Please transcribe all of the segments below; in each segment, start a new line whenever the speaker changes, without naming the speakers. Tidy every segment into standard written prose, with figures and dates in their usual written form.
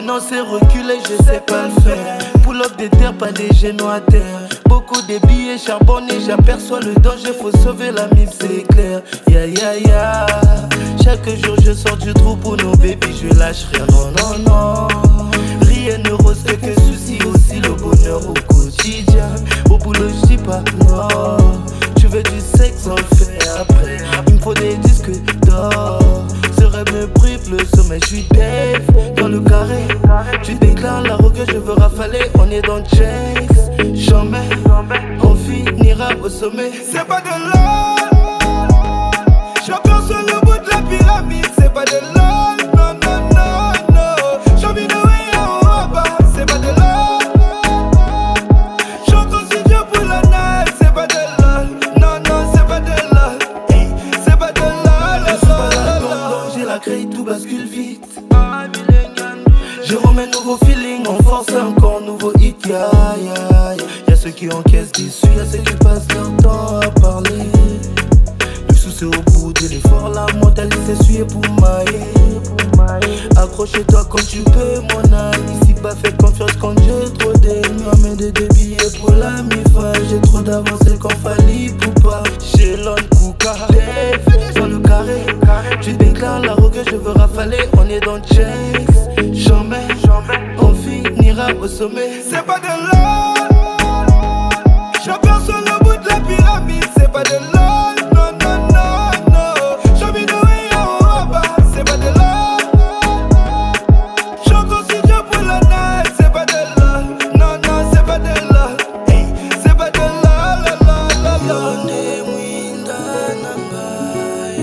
Maintenant c'est reculé, je sais pas le faire. Pull up des terres, pas des genoux à terre. Beaucoup de billets charbonnés, j'aperçois le danger, faut sauver la mime, c'est clair. Ya ya ya. Chaque jour je sors du trou pour nos bébés, je lâche rien, non non non. Rien ne rose que souci, aussi le bonheur au quotidien. Au boulot je dis pas non. Tu veux du sexe, on le fait après. Il me faut des disques d'or. Ce rêve me prive le sommeil, je suis Dave dans le carré. Tu déclares la rogue, je veux rafaler. On est dans le chase, jamais on finira au sommet.
C'est pas de l'or, champion sur le bout de la pyramide. C'est pas de l'or, non non non non. Champion de en bas, c'est pas de l'or. Chante au studio pour la night, c'est pas de l'or, non non c'est pas de l'or, c'est pas de l'or.
Je suis pas là-dedans, j'ai la créé, tout bascule vite. Je remets nouveau feeling, on force encore nouveau hit, ya ya ya. Y'a ceux qui encaissent déçus, y'a ceux qui passent leur temps à parler. Le souci au bout de l'effort, la mentalité s'essuyer pour mailler. Accroche-toi quand tu peux, mon ami. Si pas fait confiance quand j'ai trop d'ennemis. Ramène des billets pour la mi-fa. J'ai trop d'avancées quand fallait pour pas. Chez l'on Kouka, dans le carré. Tu déclares la rogue, je veux rafaler. On est dans le chase, jamais on finira au sommet.
C'est pas de l'or, champion sur le bout de la pyramide. C'est pas de l'or, non non non non. Champion de en bas, c'est pas de l'or. Chante au studio pour la night, c'est pas de l'or, non non c'est pas de l'or, c'est pas de l'or, la la la la.
Yone mwinda nanga,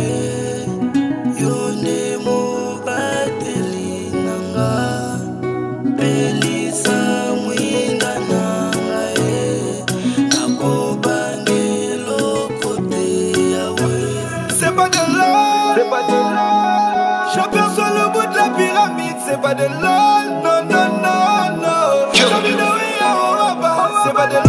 yone mo bateli nanga, pelisa mwinda nanga, nakobange lokote yawe.
C'est pas de l'or, c'est pas de l'or. Champion sur le bout de la pyramide, c'est pas de l'or, non non non non. Champion de en bas, c'est pas de l'or.